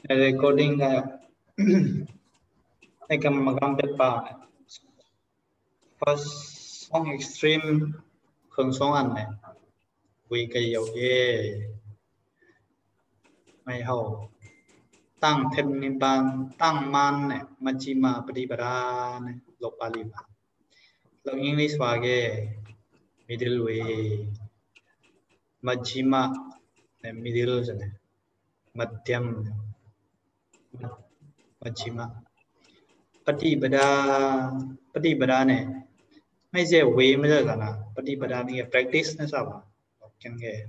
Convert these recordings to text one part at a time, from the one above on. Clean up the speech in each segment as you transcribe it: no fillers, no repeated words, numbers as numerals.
recording I can magam pa first song extreme khung song an này vì cái dầu ghê mày hậu tăng thêm niệm ban tăng man này majima pradipada này lộc pali mà lộc English wa ghê middle way majima này middle rồi này madhyam majima pradipada nàyไม่ใช่เวไม่ใช่กันนะปฏิบัตินี่ practice นะทราบป่ะจังเงี้ย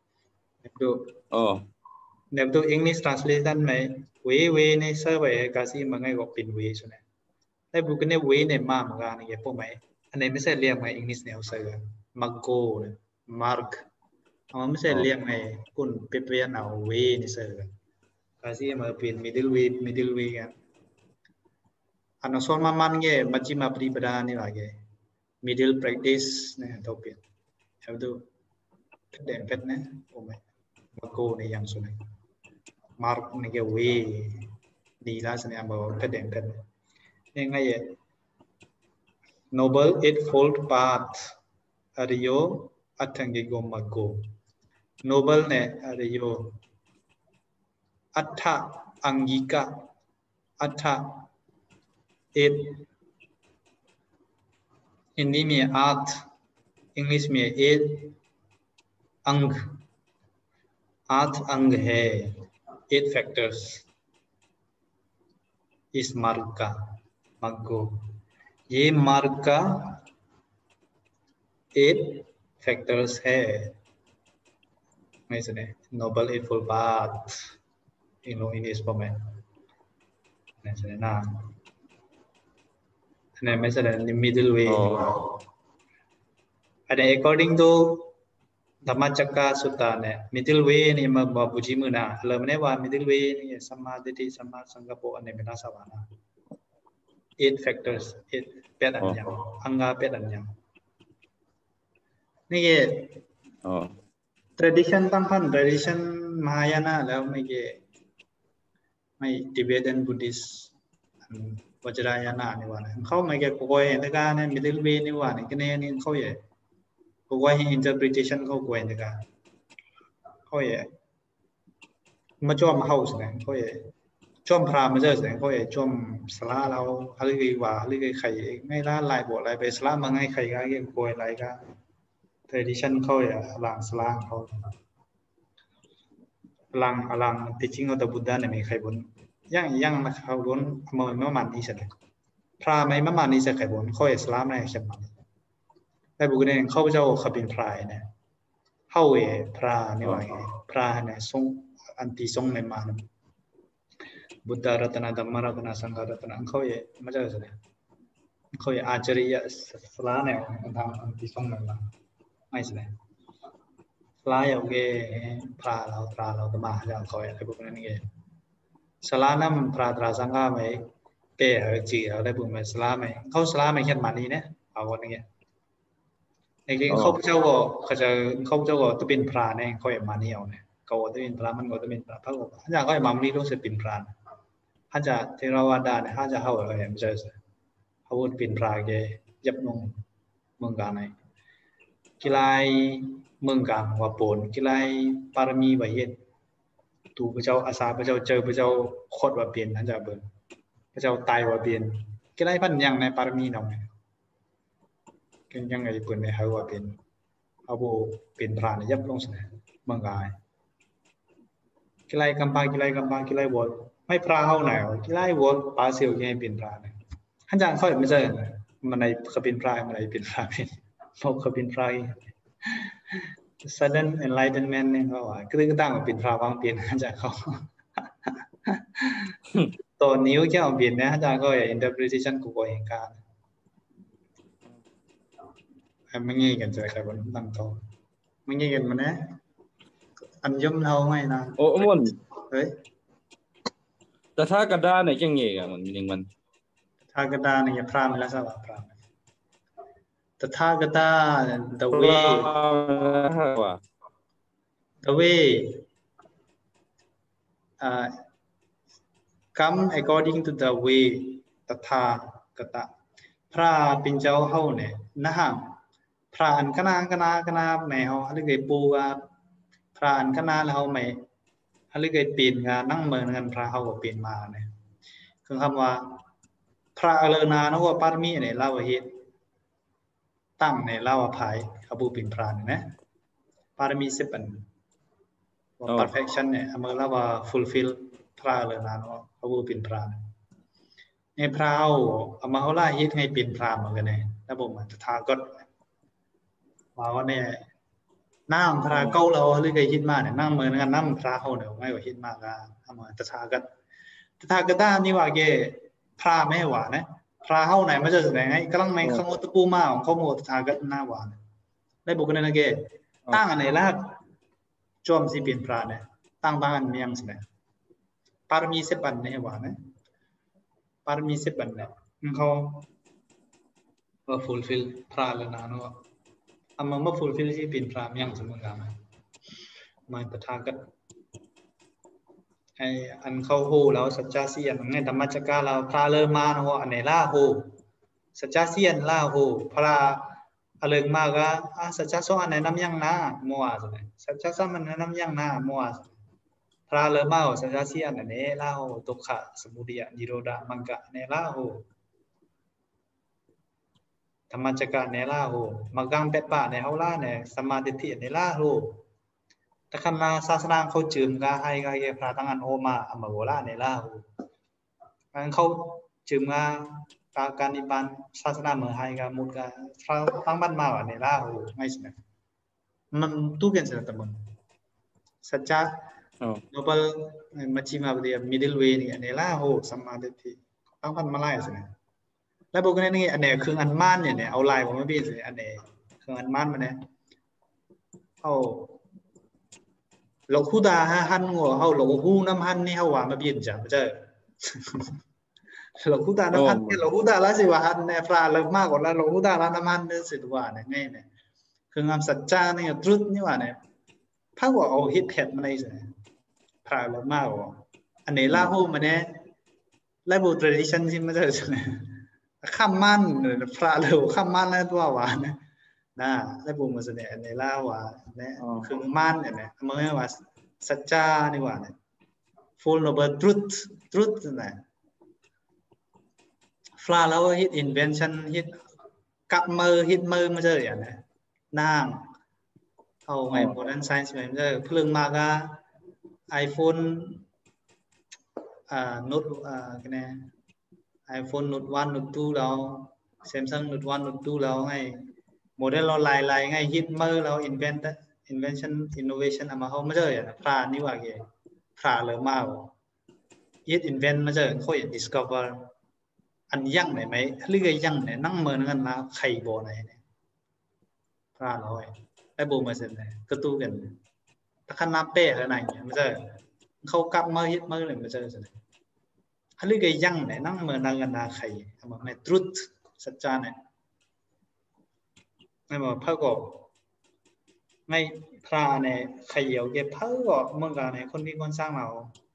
ดู English translation ไหมเวในเซิร์ฟไอ้กาซีมันไงก็เป็นเวใช่ไหมแต่บุกเนี่ยเวเนี่ยมาเหมือนกันนี่พวกไหมอันนี้ไม่ใช่เรียกไหม English เนี่ยเขาใช้กัน Margo เนี่ย Mark มันไม่ใช่เรียกไหมคุณเปลี่ยนเอาเวนี่ใช้กันกาซีมันเป็น middle way กันอันนั้นส่วนมันเงี้ยมัจจิมาปฏิปทานี่ว่าเงี้ยmiddle practice เนี่ยตัวเปลี่ยนเอาดูเพชรเพชรนะโอ้ไม่มาโก้ในยังสุดเลยมาร์กในเกี่ยววีดีแล้วสิเนี่ยบอกเพชรเพชรยังไงเนี่ย noble eightfold path อริโยอัตถังกิโกมาโก noble เนี่ยอริโยอัตถะอังกิกะอัตถะeight Hindi में 8 इंग्लिश में 8 अंग है 8 फैक्टर्स इस मार्ग का मार्गो ये मार्ग का 8 फैक्टर्स हैไม่ใช่เนี่ย noble eightfold path in this format ไม่ใช่นะเนี่ยไม่ใช่ middle way อันนี้ according to ธรรมจักรสุตตาเนี่ย middle way นี่มาบอกบุจิมือนะเราไม่ได้ว่า middle way นี่สัมมาทิฏฐิสัมมาสังกัปปะอันนี้เป็นอาสวะนะ 8 factors 8 8 อันยังอังกา8 อันยังนี่ก็ tradition ตั้งพัน tradition มหายนะแล้วไม่ Tibetan Buddhistวัจรายนานี่ว่านะเขาไม่แก่กวยในการเนี่ย middle way นี่ว่านี่ก็เนี่ยเขาอย่างกวย interpretation เขากวยในการเขาอย่างมาจอม house เนี่ยเขาอย่างจอมพระมาเจอเนี่ยเขาอย่างจอมสลาเราอะไรกี่ว่าอะไรกี่ใครไม่ละลายบวชลายไปสลามาไงใครก็เกี่ยกวยอะไรก็ tradition เขาอย่างหลังสลาเขาหลัง teaching of the Buddha เนี่ยมีใครบนยังนะครับล้วนไม่มันนี่สิพระไม่มันนี่สิใครบนข้ออิสลามเนี่ยเขียนมาแต่บุคคลเนี่ยเขาเจ้าขับเป็นพระเนี่ยเขาพระนี่ว่าไงพระเนี่ยทรงอันที่ทรงในมานะบุตรรัตนะธรรมรัตนะสังฆรัตนะเขาไม่ใช่สิเขาอาจาริยะสลาเนี่ยทางอันที่ทรงในมาไม่สิสลาอย่างเงี้ยพระเราธรรมะอย่างเขาอะไรพวกนั้นนี่สลาน้ำพระตราสังฆาไม่เกะจีอะไรพวกนั้นสลาไม่เขาสลาไม่เขียนมานี่เนี่ยเอาวันนี้ในเรื่องเขาเจ้าก็ตัวเป็นพระเนี่ยเขาเอ็มมานี่เอาเนี่ยเขาตัวเป็นพระมันก็ตัวเป็นพระพระก็ถ้าจะเขาเอ็มมานี่รู้สึกเป็นพระถ้าจะเทรวาดาเนี่ยถ้าจะเขาเอ็มจะเขาเป็นพระเกยยับนงเมืองกาญกีฬาเมืองกาญว่าปนกีฬาปารมีวิเยตูพระเจ้าอาสาพระเจ้าเจอพระเจ้าโคตรว่าเปลี่ยนท่านจะเบิ่งพระเจ้าตายว่าเปลี่ยนกีฬาพันยังในปารมีน้องยังไงเปิดในเขาว่าเป็นเอาโบเป็นพระในยับลงสนามเมืองกายกีฬากำปากีฬาวอลไม่พระเขาไหนกีฬาวอลปาเซียวยังเป็นพระเนี่ยท่านจางเขาไม่ใช่มันในเขาเป็นพระมันในเป็นพระเป็นพวกเขาเป็นพระsudden enlightenment เนี่ยเขาว่าคือตั้งเป็นพระวางเปลี่ยนท่านจางเขาตัวนิ้วแค่เอาเปลี่ยนนะท่านจางก็อย่าง interpretation กูก็เองการไม่งี้กันจะใครบนตั้งโตไม่งี้กันมันนะอันย่อมเราไม่นะโอ้มันเฮ้ยแต่ถ้ากระดาษเนี่ยยังไงกันมันมีหนึ่งมันถ้ากระดาษเนี่ยพรามแล้วสวัสดิ์พรามแต่ถ้ากระดาษ the way come according to the way ตถากตะพระปิญเจ้าเฮาเนี่ยนะฮะพระอันคณะแม่เฮาอะไรเกยปูกาพระอันคณะแล้วเฮาไม่อะไรเกยปีนงานนั่งเมืองกันพระเฮาก็ปีนมาเนี่ยคือคำว่าพระเลนานะว่าปารมีเนี่ยเล่าว่าเหตุตั้งในเล่าว่าภายขบูปีนพระเนี่ยนะปารมี10 อันว่า perfection เนี่ยเมื่อเล่าว่า fulfill พระเลนานะว่าขบูปีนพระในพระเฮาเอามาเฮาล่าเหตุให้ปีนพระเหมือนกันเนี่ยแล้วผมตถาคตว่าเนี่ยน้ำพระเก้าเราหรือไงฮิตมากเนี่ยน้ำเหมือนกันน้ำพระเขาเนี่ยไม่ว่าฮิตมากก็ทำมาตถาคตด้านนี้ว่าแกพระไม่หวานนะพระเขาไหนไม่จะแสดงให้กำลังในขโมยตะปูมาของเขาโมตถาคตหน้าหวานได้บุกนั่นนะแกตั้งอันไหนล่ะจอมสิเป็นพระเนี่ยตั้งบ้านเมียงสิเนี่ยปารมี10 อันเนี่ยหวานนะปารมี10 อันเนี่ยเขาว่า fulfill พระแล้วนะเนาะอามา fulfill ที่เป็นพระเมียงสมมุติกันมาตถาคตไออันเข้าหูแล้วสัจจะเสียนไงธรรมจักรเราพระเลิศมาเนาะอันไหนล่าหูสัจจะเสียนล่าหูพระเลิศมาก็สัจจะสองอันไหนน้ำยังนะมัวสิสัจจะสามอันไหนน้ำยังนะมัวพระเลิศมาสัจจะเสียนอันนี้ล่าหูทุกขะสมุทัยนิโรธามังกะในล่าหูธรรมจักรในล่าหูมังกังเป็ดป่าในเฮาล่าในสมาธิในล่าหูแต่คำนาศาสนาเขาจืมก็ให้ก็พระตั้งอันโอมาอมโหราในล่าหูงั้นเขาจืมก็การนิบานศาสนาเมืองไทยก็มุดก็พระตั้งบ้านมาในล่าหูไม่ใช่ไหมมันตู้กันสินะแต่มึงสัจจะโนเบลมัชฌิมาปฏิยมิดเดิลเวย์นี่ในล่าหูสมาธิตั้งบ้านมาไล่สินะแล้วบอกกันนี่อันไหนคืออันม่านเนี่ยเอาลายผมไม่เป็นสิอันไหนคืออันม่านมันเนี่ยเอาเราคู่ตาหันหัวเขาเราคู่น้ำหันนี่เขาว่ามาเปลี่ยนจ้ะไม่ใช่เราคู่ตาน้ำหันเนี่ยเราคู่ตาละสิว่าหันเนี่ยปลาเลิกมากกว่าเราคู่ตาละน้ำหันเนี่ยสิว่าเนี่ยไงเนี่ยคืองามสัจจาเนี่ยตรุษนี่ว่าเนี่ยถ้าว่าเอาฮิตแพดมาในสิปลาเลิกมากกว่าอันไหนล่าหูมาเนี่ยไล่บูทรดิชันที่ไม่ใช่สิข้ามมันพระเลิกข้ามมันแล้วตัวว่าเนี่ยนะแล้วบุญมาแสดงในล่าว่าเนี่ยคือมันเนี่ยเมื่อว่าสัจจานี่ว่าเนี่ย full noble truth เนี่ยฟลาแล้วฮิต invention ฮิตกับฮิตมือมาเจออย่างเนี่ยนางเอาไง modern science มาเจอเพลิงมากะ iPhone นุชกันเนี่ย iPhone นุช1นุช2แล้ว Samsung นุช1นุช2แล้วไงโมเดลเราลายไงฮิตมือเรา invention innovation มาเขาไม่เจออย่างพระนี่ว่าไงพระเลยมากฮิต invent มาเจอค่อย discover อันยั่งไหนไหมหรือไงยั่งไหนนั่งเมินกันนะใครบ่ไหนเนี่ยพระเราไอ้บูมาเสร็จเลยก็ตู้กันถ้าขนาดเป๊ะอะไรเนี่ยไม่เจอเขากลับมาฮิตมือเลยไม่เจอเลยหรือไงยั่งไหนนั่งเมินกันนะใครมาไม่ truth สัจจาเนี่ยไม่บอกพระก็ไม่พระเนี่ยใครเยาเก็บพระก็เมื่อก่อนเนี่ยคนที่คนสร้างเรา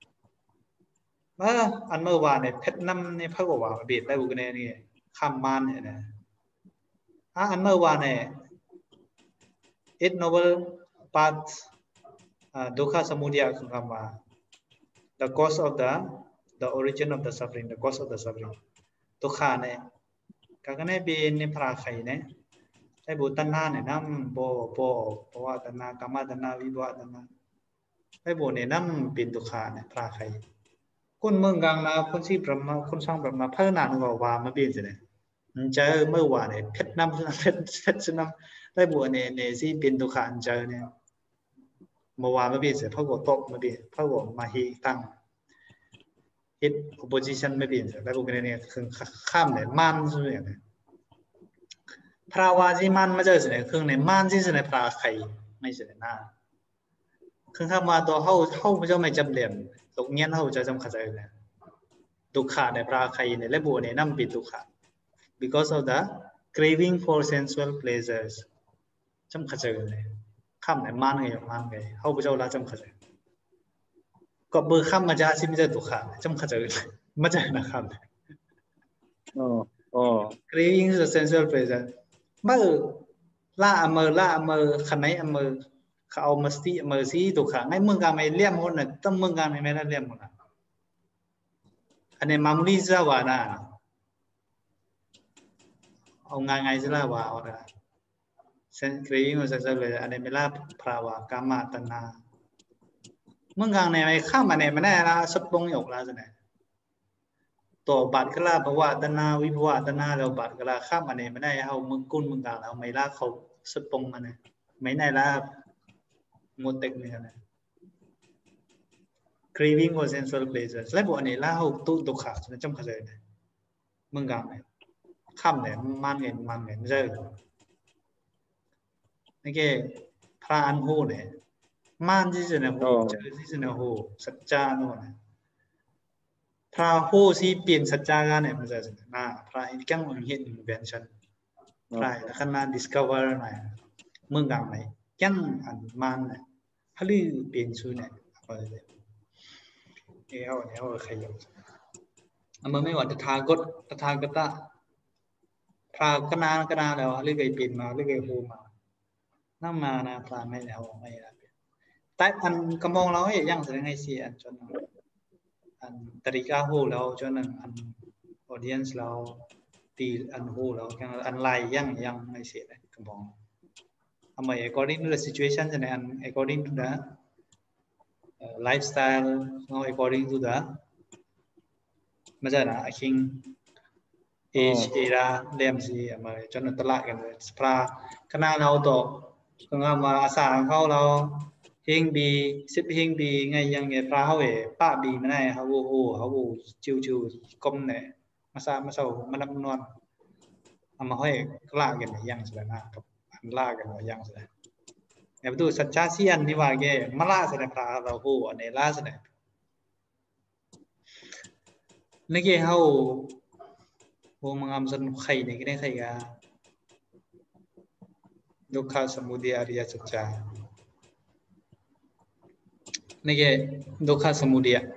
อันเมื่อวานเนี่ยเพชรน้ำเนี่ยพระก็ว่าเบียดได้บุกเนี่ยนี่ข้ามมันเนี่ยนะอันเมื่อวานเนี่ย eight noble paths ดุขะสมุทัยคือคำว่า the cause of the origin of the suffering the cause of the suffering ดุขะเนี่ยก็เนี่ยเป็นในพระใครเนี่ยไอ้บุตรนาเนี่ยน้ำโบว่าตนากรรมตนาวิบวัตนาไอ้บุเนี่ยน้ำเป็นตุขาเนี่ยพระใครคนเมืองกลางนะคนที่ประมาคนสร้างประมาพระนานก็ว่ามาเปลี่ยนสิเนี่ยเจอเมื่อวานเนี่ยเพชรน้ำเพชรน้ำไอ้บุเนี่ยที่เป็นตุขาเจอเนี่ยเมื่อวานมาเปลี่ยนสิพระก็ตบมาเปลี่ยนพระก็มาฮีตั้งฮิต opposition ไม่เปลี่ยนสิไอ้บุเนี่ยคือข้ามเนี่ยมันสุดเนี่ยพระวาจีมันมาเจอสิเนี่ยคือในมันที่สิเนี่ยพระใครไม่สิเนี่ยนะคือถ้ามาตัวเขาไม่จะไม่จำเรียนตกเงี้ยเขาจะจำเข้าใจเลยทุกข์ในพระใครเนี่ยและบัวเนี่ยนั่งปิดทุกข์ because of the craving for sensual pleasures จำเข้าใจเลยข้ามในมันไงเขาไม่จะละจำเข้าใจก็เบอร์ข้ามมาจ้าซิมจะตุขาจำขจรมาจ้านะครับ craving is a sensual pleasure เมื่อล่าอเมอขณะอเมอเขาเอามาสีตุขาให้เมืองการไม่เลี้ยมคนน่ะต้องเมืองการไม่ได้เลี้ยมคนน่ะอันนี้มามุลีจะว่านะเอาง่ายๆจะว่าเอาละcraving is a sensual pleasure อันนี้ไม่ล่าพราวากามตัณหาเมืองการเนี่ยไม่ข้ามมาเนี่ยไม่ได้ละสุดปงหยกละจะเนี่ยตัวบาดกล้าเพราะว่าตัณหาวิภวะตัณหาเราบาดกล้าข้ามมาเนี่ยไม่ได้เอาเมืองกุนเมืองการเอาไม่ล่าเขาสุดปงมาเนี่ยไม่ได้ละหมดเต็มเลยนะ craving or sensual pleasures แล้วพวกนี้ล่าเขาตู้ตุกขาจนจำขจรเนี่ยเมืองการเนี่ยข้ามเนี่ยมันเงินไม่ใช่นี่แกพระอันโหเนี่ยมันที่จะเนี่ยโหเจอที่จะเนี่ยโหสัจจาโน่นพระโหสีเปลี่ยนสัจจากันเนี่ยมันจะน่ะพระอีกอย่างมันเห็น invention พระแล้วก็น่า discover หน่อยเมืองการไหนยังอันมันเนี่ยพลือเปลี่ยนชื่อเนี่ยอะไรเนี่ยเอาใครอยู่มันไม่ว่าตถาคตพระกนาแล้วหรือไงเปลี่ยนมาหรือไงโหมานั่งมานะพระไม่แล้วไม่ละแต่อันกำมองเราเอ้ยังแสดงให้เสียจนอันตริกาโหแล้วจนอัน audience เราตีอันโหแล้วอันไล่ยังไม่เสียเลยกำมองทำไม according to the situation จะเนี่ย according to the lifestyle no according to the ไม่ใช่นะคิง age era เรียมสิมาจนตลาดกันเลยพระคณะเราต่อก็งามว่าอาสาเขาเราเฮงบีสิบเฮงบีไงยังไงพระเขาป้าบีไม่ได้เขาโอ้เขาจิวก้มเนี่ยมาเศร้ามานับนวลเอามาให้กล้ากันยังสุดนะครับอันล่ากันยังสุดแต่ประตูสัจจะเสียนที่ว่าแกมาล่าสุดพระเราโอ้อันนี้ล่าสุดนี่แกเขาโอ้มังงามสนุกใครเนี่ยก็ได้ใครกันดุขสมุทัยอริยสัจจะนี่แกดุขสมุทัย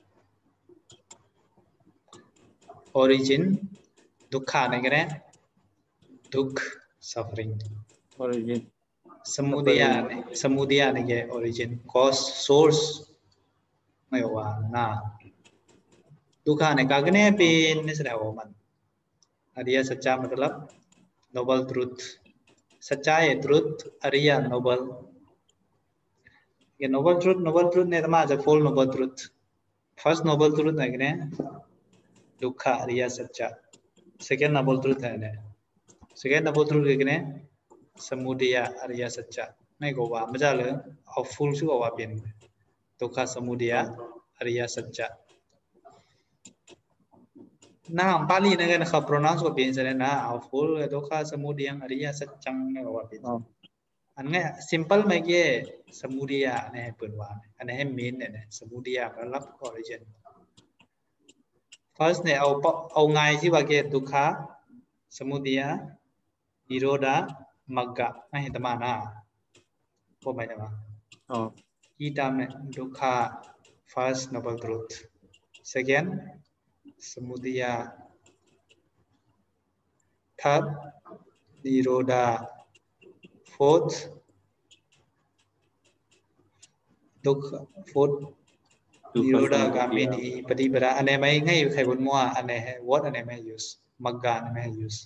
origin ดุขนี่ก็ได้ดุข suffering origin สมุทัยนี่แก origin cause source ไม่ว่านะดุขนี่ก็เนี่ยเป็นนี่แสดงว่ามันอริยสัจจะमतलब noble truth सच्चाई truth अरिया noble ये noble truth ने तमा जो full noble truth first noble truth है कि दुख अरिया सच्चा second noble truth है ने second noble truth है कि समुदय अरिया सच्चा नहीं को वा मजा ले और full सु वा बिन दुख समुदय अरिया सच्चा ना पाली नेกันเขา pronounce ก็เป็นซะแล้วนะเอา full ดุขสมุทัยอริยสัจจังเนี่ยว่าเป็นอันนี้ simple ไม่เกี่ยสมุทัยเนี่ยเปิดว่าอันนี้ให้ main เนี่ยสมุทัยมันรับ origin first เนี่ยเอาง่ายที่ว่าเกี่ยดุขสมุทัยนิโรธมรรคให้ตมานะพอไหมนะว่าที่ตามเนี่ยดุข first noble truth second समुदया third nirodha fourth dukkha fourth nirodha gamini patibara อันไหนไม่ให้ใครบนมั่วอันไหน what อันไหนไม่ use มักกะอันไหนไม่ use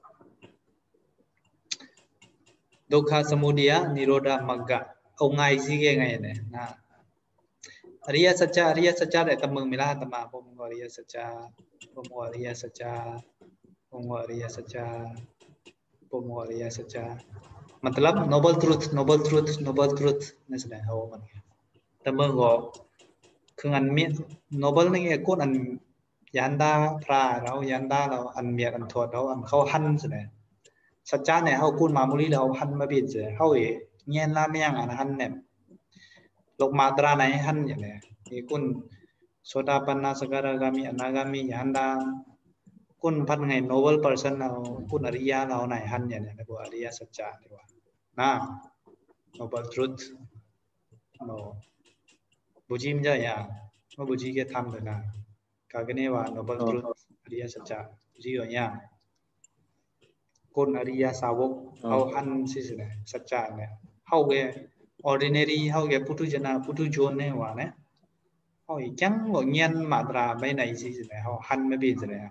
dukkha samudaya nirodha magga เอาไงสิแกไงเนี่ยนะอริยสัจจะแต่ตะมึงไม่ละตะมาพมอริยสัจจะพมอริยสัจจะพมอริยสัจจะพมอริยสัจจะमतलब noble truthนี่แสดงเอามันตะมึงก็คืออันมี noble นี่ก็คนอันยันดาพระเรายันดาเราอันเมียอันทวดเราอันเขาหันแสดงสัจจะเนี่ยเขาคุณมามุลีเราหันมาบิดเสียเขาเงี้ยละเมียงอันหันเนี่ยโลกมาตราไหนหันอย่างนี้นี่คุณโสดาปันนาสกรากามีอนาคามียันดาคุณพันไง noble person เราคุณอริยะเราไหนหันอย่างนี้นะพวกอริยสัจจะดีกว่านะ noble truth เราบุจิมจะอย่างว่าบุจีแกทำเลยนะกากันเนี่ยว่า noble truth อริยสัจจะจีอย่างเงี้ยคนอริยสาวกเขาหันสิสิเนี่ยสัจจะเนี่ยเขาแก ordinary เขาแกปุถุชนปุถุชนเนี่ยว่าเนี่ยเขาอีจังว่าเงี้ยมาตราไม่ไหนสิสิเนี่ยเขาหันไม่เป็นสิเนี่ย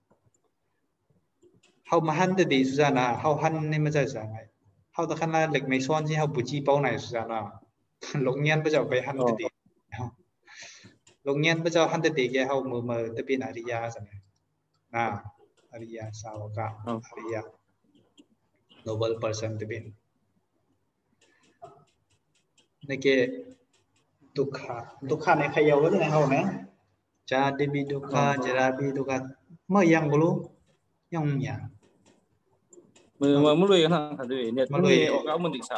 เขามาหันแต่ดีสุดนะเขาหันนี่ไม่ใช่สังไงเขาตะขันละเหล็กไม่ซ้อนที่เขาบุจีเป้าไหนสุดนะหลงเงี้ยไปจะไปหันแต่ดีหลงเงี้ยไปจะหันแต่ดีแกเขามือแต่เป็นอริยสัจเนี่ยอริยสาวกอริย noble person แต่เป็นในเกदुखा ने खाया वो ने हो ने jadi bi dukkha jarabi dukkha เมื่อยังบ่รู้ยังหยังมือมาลุยกันทางด้วยเนี่ยมีออกเอามันศึกษา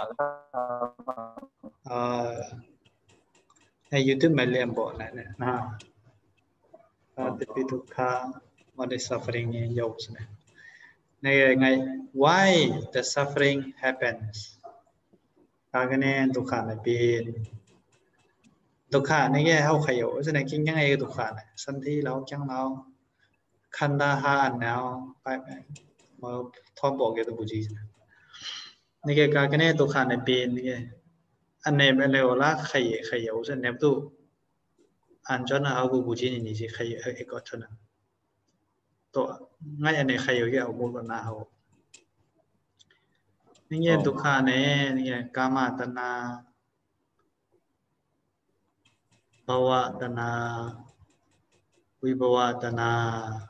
ใน YouTube มาเรียนบ่นั่นน่ะjadi dukkha what is suffering in yours นะในไง why the suffering happens กากันแน่ทุกข์น่ะเป็นทุกข์นี่แกเฮาขยโฉะนั้นกินยังไงก็ทุกข์น่ะสันทีเราจังเราคันดาหาอันแล้วไปมาทอมบอกแกตัวบุจีนี่แกกากันแน่ทุกข์น่ะเป็นนี่แกอันนี้เป็นแล้วละขยโฉะนั้นตัวอันจนเอาบุจีนี่สิขยเอกชนตัวง่ายอันนี้ขยแกเอาหมดนะเฮานี่ไงทุกข์เนี่ยนี่ไงกามตัณหาภวตัณหาวิภวตัณหา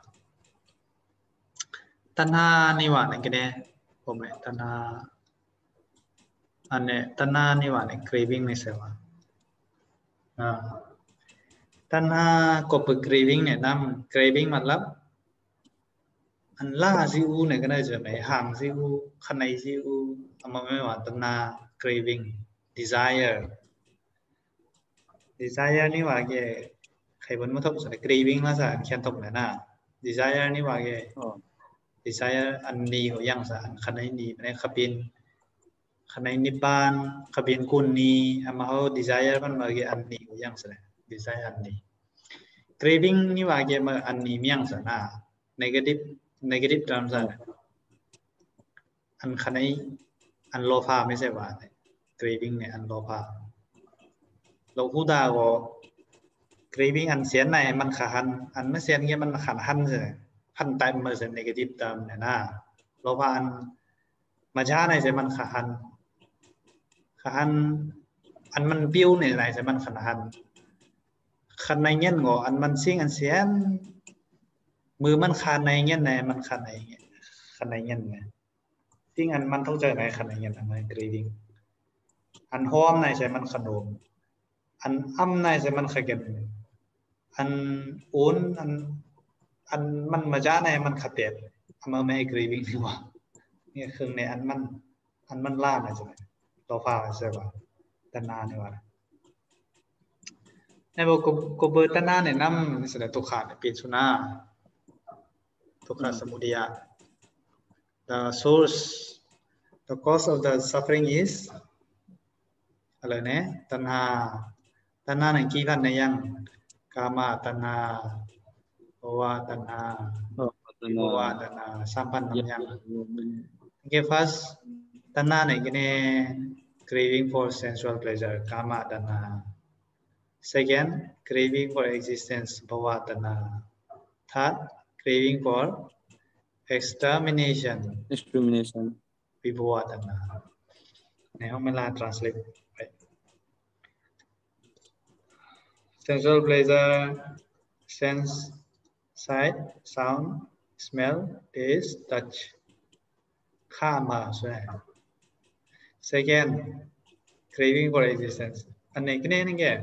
ตัณหานี่ว่าเนี่ยกันเนี่ยผมเนี่ยตัณหาอันเนี่ยตัณหานี่ว่าเนี่ย craving ไม่ใช่ว่าตัณหาก็เป็น craving เนี่ยนั่น craving मतलबอันล่าซิอูเนี่ยก็ได้จะไหมห่างซิอูขันในซิอูทำไมไม่ว่าตัณหา craving desire นี่ว่าแกใครบนมาทบสน craving ล่ะสิเขียนตรงไหนนะ desire นี่ว่าแก desire อันนี้หัวยังสิขันในนี้เนี่ยขับบินขันในนิพพานขับบินกุนนี้อามาเขา desire มันมาแกอันนี้หัวยังสิ desire อันนี้ craving นี่ว่าแกมาอันนี้มียังสินะ negative terms อันขันในอันโลภะไม่ใช่ว่า craving เนี่ยอันโลภะเราพูดได้ว่า craving อันเสียในมันขันอันไม่เสียนเงี้ยมันขันหันใช่หันแต่มันเป็น negative term เนี่ยนะโลภะอันมาช้าในใช่มันขันอันมันปิ้วในไหนใช่มันขันในเงี้ยงออันมันซิ่งอันเสียนมือมันขันในเงี้ยในมันขันในเงี้ยไงซิ่งอันมันต้องเจอไหนขันในเงี้ยทำไม craving อันหอมในใช่มันขนมอันอ้ำในใช่มันขยันอันอุ่นอันมันมาจ้าในมันขัดเด็ดทำไมไม่ craving ดีกว่าเนี่ยคือในอันมันล่าในใช่ไหมตัวฟ้าใช่ป่ะตัณหาเนี่ยว่าในบอกกบตัณหาเนี่ยน้ำแสดงตุขาเนี่ยเป็นสุนาตุขาสมุทัย the source the cause of the suffering is อะไรเนี่ยตัณหาเนี่ยกี่ขั้นในยังกามตัณหาภวตัณหาวิภวตัณหาสัมพันธ์ทำยังOkay, first ตัณหาเนี่ยกี่เนี่ย craving for sensual pleasure กามตัณหา second craving for existence ภวตัณหา third craving for extermination วิภวตัณหาในห้องเวลา translate sensual pleasure sense sight sound smell taste touch ข้ามมาใช่ไหม second craving for existence อันนี้ก็เนี่ยนี่แก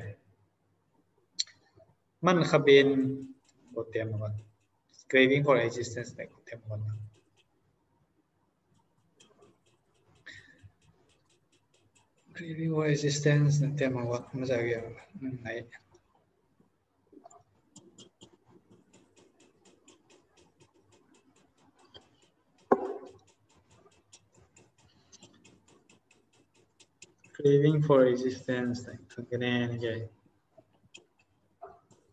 มันขบินบทเต็มหมด craving for existence เนี่ยเต็มหมด craving for existence เนี่ยเต็มหมดไม่ใช่เกี่ยวไหนcraving for existence คือกันแน่นี่ไง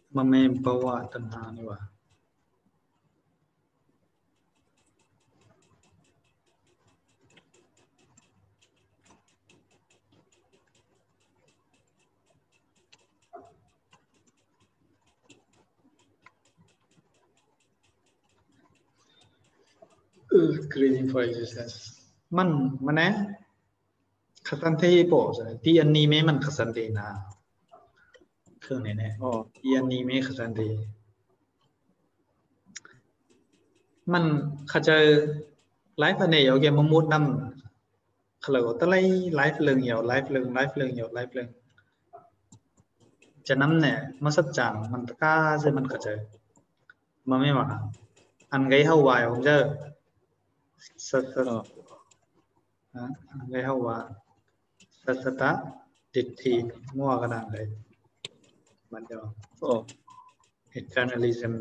มันไม่ภาวะตัณหานี่วะcraving for existence มันนะขัดสันเทปอสที่อันนี้ไม่มันขัดสันเทนะเครื่องนี้เนี่ยที่อันนี้ไม่ขัดสันเทมันเขาจะไลฟ์เนี่ยเอาแกมามุดน้ำเขาเลยว่าตะไลไลฟ์เรื่องเหี่ยวไลฟ์เรื่องจะน้ำเนี่ยมาสัจจังมันตะก้าใช่มันเขาจะมาไม่มาอันไงเฮาวายผมจะสัตอันไงเฮาวาสัตดิทีมั่วกันอะไรมันจะeternalism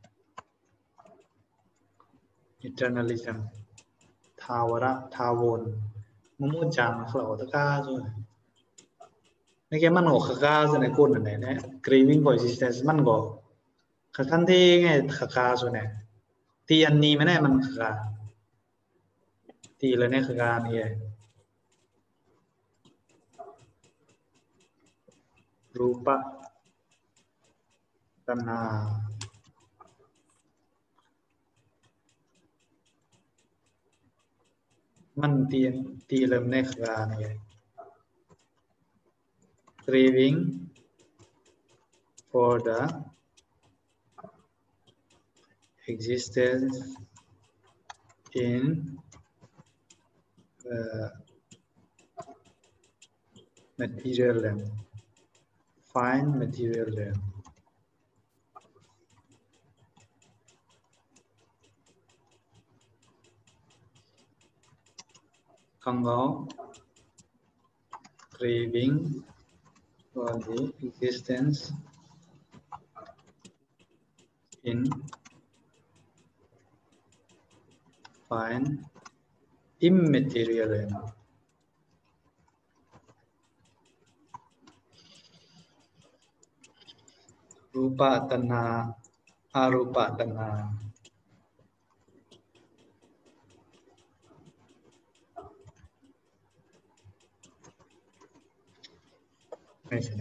ทาวระทาวรมุ่งจังเขาตะก้าใช่นี่แกมันก็ขก้าใช่ในคนนั่นแหละ craving for existence มันก็ขัดทันทีไงขก้าใช่ไหมที่อันนี้ไม่แน่มันขก้าที่เลยเนี่ยขก้านี่รูปะตัณหามันตีเริ่มในขก้านี่ craving for the existence in material realm fine material realm คำว่า craving for the existence in fine immaterial realmรูปะตัณหาอารูปะตัณหาไม่ใช่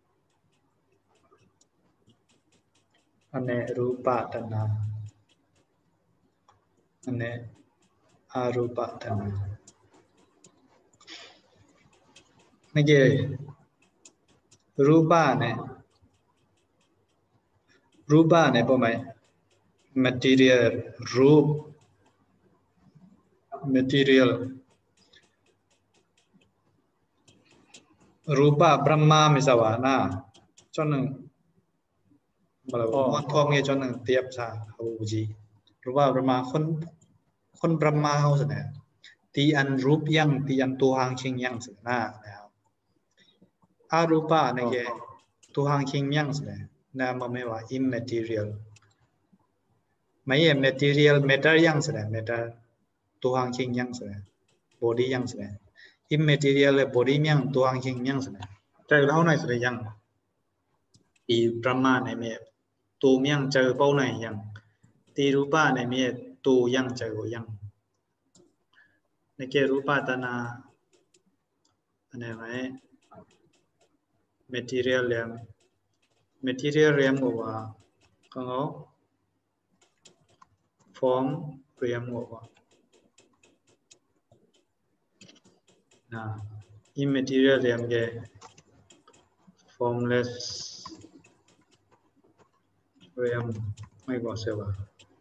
อันนี้รูปะตัณหาอันนี้อารูปะตัณหานี่เกรูปะเนี่ยพอไหม material รูป material รูปะบรหมาไม่สวานะจนหนึ่งมันทองเงี้ยจนหนึ่งเทียบซะเอาจีรูปะบรหมาคนบรหมาเขาสินะตีอันรูปยังตีอันตัวหางเชิงยังสินะแล้วอารูปะนี่แกตัวหางเชิงยังสินะนะมันไม่ว่า immaterial ไม่ใช่ material matter ยังสินะ matter ตัวหางเชิงยังสินะ body ยังสินะ immaterial เลย body ยังตัวหางเชิงยังสินะใจเราหน่อยสิยังตีประมาณไหนเมียตัวยังเจอเป้าไหนยังตีรูปะไหนเมียตัวยังเจอยังในเกรูปะตัณหาอันไหนไหม material realm ก็ว่าก็เอา form realm ก็ว่านะ immaterial realm แก formless realm ไม่ก็เสียว่า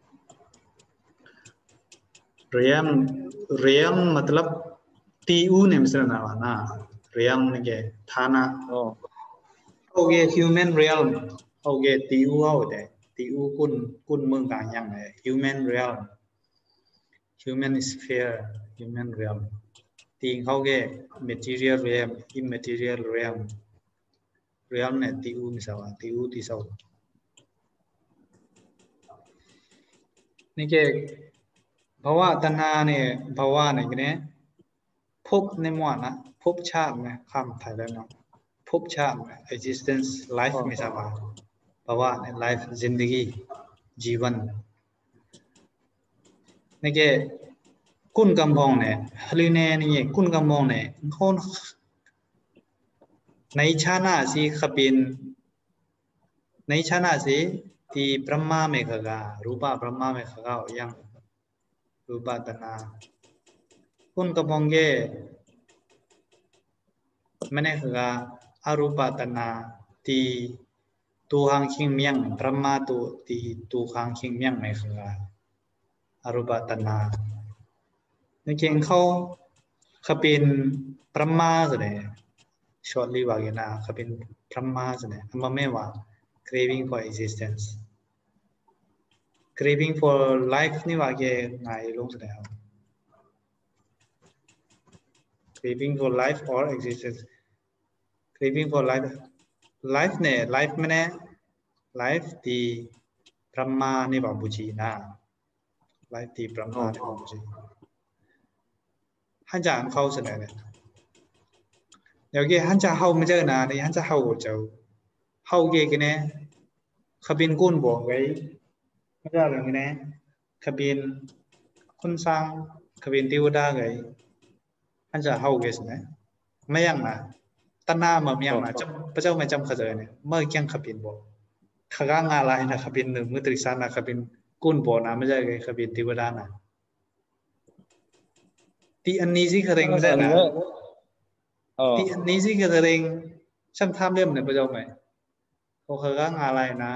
realm मतलब टीयू ने मिश्रण आना realm ने के थाना हो गए human realm हो गए टीयू हो दे टीयू कुनเมืองกลางยังไง human realm human sphere human realm ตีเขาแก material realm immaterial realm realm เนี่ยटीयूมิสาวะटीयूที่สาวนี่แกภาวะตัณหาเนี่ยภาวะไหนกันเนี่ยภพในหมวดนะภพชาตินะคำไทยแล้วเนาะภพชาติ existence life ไม่ทราบว่าภ बाबा ने लाइफ जिंदगी जीवन ने के कुन कम्पोंग ने हलिने नहीं कुन कम्पोंग ने कौन नहीं छाना सी खपिन नहीं छाना सी ती ब्रह्मा में खगा रूपा ब्रह्मा में खगा yang रूपा तना कुन कम्पोंग के मैंने खगा अरूपा तना ती tu hang king miang brahma tu ti tu hang king miang mai khanga arupa tanna ni king khau khapin brahma zane shortly wa gena khapin brahma zane amma me wa craving for existence craving for life ni wa ge ngai long zane craving for life or existence craving for life ne life mane life ti brahma ni ba buji na life ti brahma ni ba buji han ja khau sene ne yagi han ja hau ma je na ni han ja hau go chau hau ge ke ne khabin kun bo gai ma ja le ne khabin kun sang khabin tiwada gai han ja hau ge sene ma yang na tanna ma myang na cham pa chau ma cham kha je ne ma kyang khabin bo khaga nga lai na khabin nu mu tri sa na khabin kun bo na ma ja gai khabin tiwada na ti an ni si khareng ma ja na ti an ni si khareng cham tham lem ne pa chau mai ko khaga nga lai na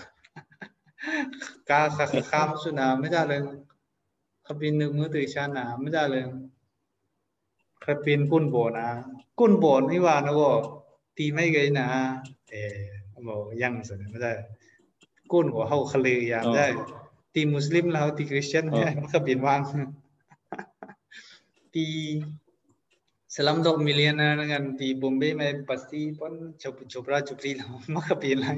ka kha kham su na ma ja le khabin nu mu tri sa na ma ja le khabin kun bo na kun bo ni wa na go ti mai gai na mo yang sa ma ja kun go hau khale ya ja ti muslim la ti christian ne khabin wang ti Slumdog Millionaire dengan di Bombay mai pasti pun chopra la makapin lang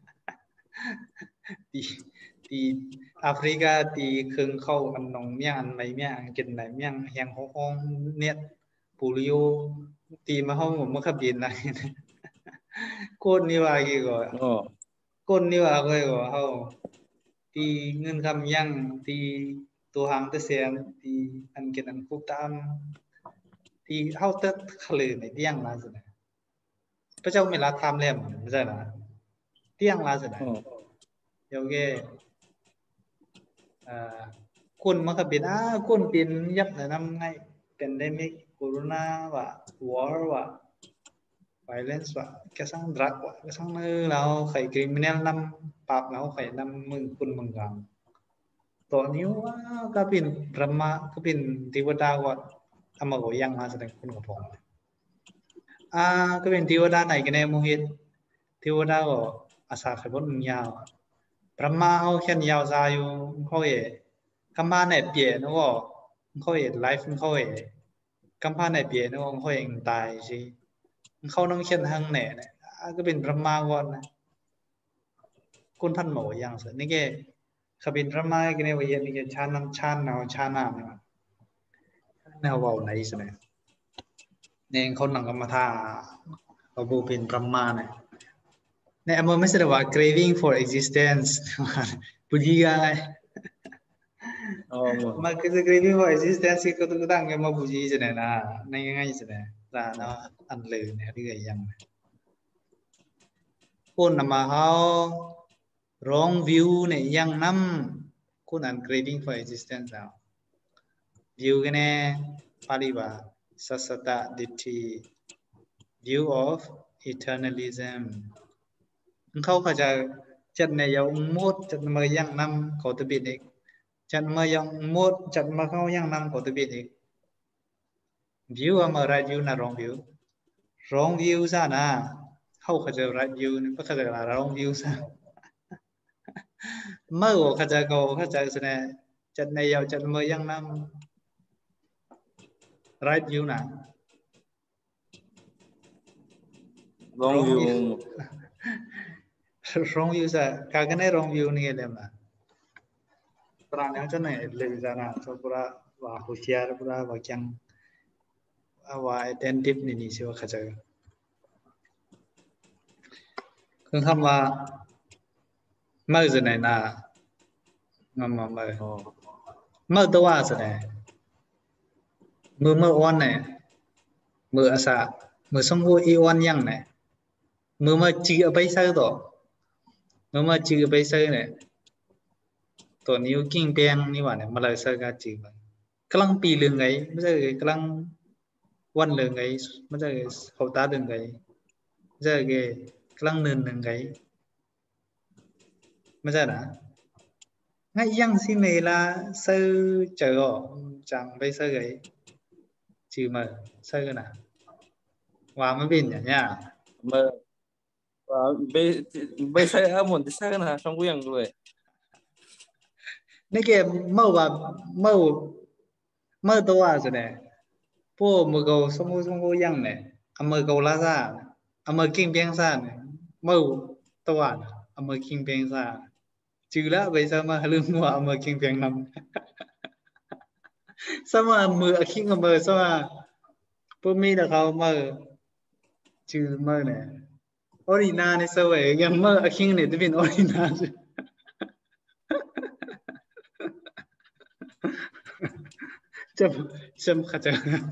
di Afrika di kheng khâu ăn nong miang mai miang kin nai miang yang hong net polio ti ma hong mo makapin langคนนี่ว่ากี่ก็คนนี่ว่าก็เฮาตีเงินคำยังตีตัวหางตะเสียนตีอันเกินอันคุกตามตีเฮาตะขลือในเตียงลาสินะพระเจ้าไม่ละทำแล้วไม่ใช่นะเตียงลาสินะเดี๋ยวแกคนมันก็เป็นคนเป็นยับแต่นำไงเป็นได้มิกโควิดว่าวอร์ว่าviolence ว่าแค่สร้างดรักว่าแค่สร้างเราใคร criminal นำปราบเราใครนำมึงคุณมึงกังตอนนี้ว่าก็เป็นพระมาก็เป็นเทวดาว่าทำมาก็ยังมาแสดงคุณกับผมก็เป็นเทวดาไหนกันแน่โมหิตเทวดาก็อาสาขับบนยาวพระมาเขาเขียนยาวซาอยู่เขากัมพาในเปลี่ยนเขาไลฟ์เขากัมพาในเปลี่ยนเขาเองตายสิเขาต้องเขียนทางไหนเนี่ยก็เป็นพระมาก่อนนะคุณท่านหมอยังสินี่แกเขาเป็นพระมากันเนี่ยว่าอย่างนี้แกชาน้ำชาหนาวชาหนาวเนี่ยแนวว่าไหนสิเนี่ยเขาหนังกรรมฐานเขาบูเป็นพระมาเนี่ยมันไม่ใช่ว่า craving for existence ปุจิกายมาคือ craving for existence ก็ต้องตั้งกันมาปุจิสิเนี่ยนะในง่ายๆสิเนี่ยนะอันเลยเนี่ยที่ยังคนนำมาเขาwrong view เนี่ยยังนำคนอัน craving for existence แล้ว view กันเนี่ยปาริบาสัสตดิทิ view of eternalism เขาก็จะจัดในยงมดจัดมายังนำเขาตบิดอีกจัดมายังมดจัดมาเขายังนำเขาตบิดอีกview มา right view นะ wrong view ซะนะเขาก็จะ right view นี่ก็จะ wrong view ซะเมื่อเขาจะแสดงจัดในยาวจัดมายังนำ right view นะ wrong view wrong view ซะการกันใน wrong view นี่เลยมั้ยตราเนี่ยจะไหนเลยซะนะก็ปุระว่าหุเชียร์ปุระว่าจังว่า attentive นี่สิว่าเขาจะคือคำว่า mơ giờ này là ngầm mà mơ tôi à giờ này mơ on này mơ à sa mơ xong vô y on nhang này mơ chỉ ở bây giờ đó mơ chỉ ở bây giờ nàyตัวนิ้วกิ้งเปียงนี่หว่าเนี่ยมาเลยเซอร์กาจีมันกำลังปีเรื่องไงไม่ใช่กำลังวันเรื่องไงไม่ใช่เขาตาเรื่องไงไม่ใช่กำลังเนินเรื่องไงไม่ใช่นะngayยังสิเมล่าเซอร์เจอจังไปเซอร์ไงจีมาเซอร์กันนะว่าไม่เป็นอย่างเงี้ยมาไปใช้อาหมดที่ใช้กันนะช่องกูยังด้วยนี่แกเมื่อว่าเมื่อตัวสิเนี่ยพวกมือเกาสมมุติยังเนี่ยอเมอเกาลาซาอเมอกิ้งเปียงซาเนี่ยเมื่อตัวอเมอกิ้งเปียงซาจือละไปซะมาลืมว่าอเมอกิ้งเปียงนำสมามือกิ้งอเมอสมาพวกมีแต่เขาเมื่อจือเมื่อเนี่ยออรินาเนี่ยสวยยังเมื่อกิ้งเนี่ยจะเป็นออรินาจำเข้าใจ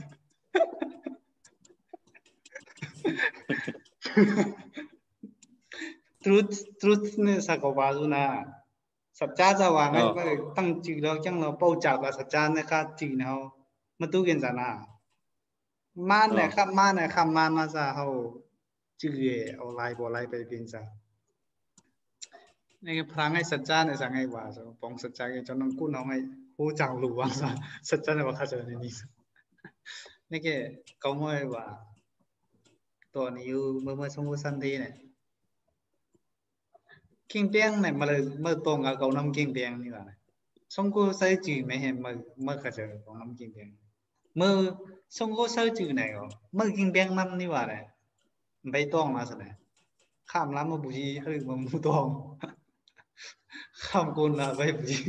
truth เนี่ยสักว่าจุนะสัจจะจะว่าไงก็ตั้งจืดแล้วจังเราเป้าจากว่าสัจจะเนี่ยค่ะจีนเขามาตู้กันจ้ะนะมาเนี่ยครับมาเนี่ยครับมาซะเขาจืดเอาไล่บ่ไล่ไปเป็นซะนี่พลังให้สัจจะเนี่ยสังไงว่าจะปองสัจจะจนน้องกู้น้องให้ผู้จังรู้ว่าสัจจะเนี่ยว่าเขาจะในนี้นี่แกเขาไม่ว่าตัวนี้อยู่เมื่อสมมุติสันทีเนี่ยกิ้งเปียงเนี่ยมาเลยเมื่อตรงกับเขานำกิ้งเปียงนี่แหละสมกูใส่จืดไม่เห็นเมื่อเขาจะเขานำกิ้งเปียงเมื่อสมกูใส่จืดไหนก็เมื่อกิ้งเปียงนำนี่ว่าเลยไปต้องมาสิเนี่ยข้ามล้ำมาบุจีหรือมาบุตองข้ามกุนละไปบุจี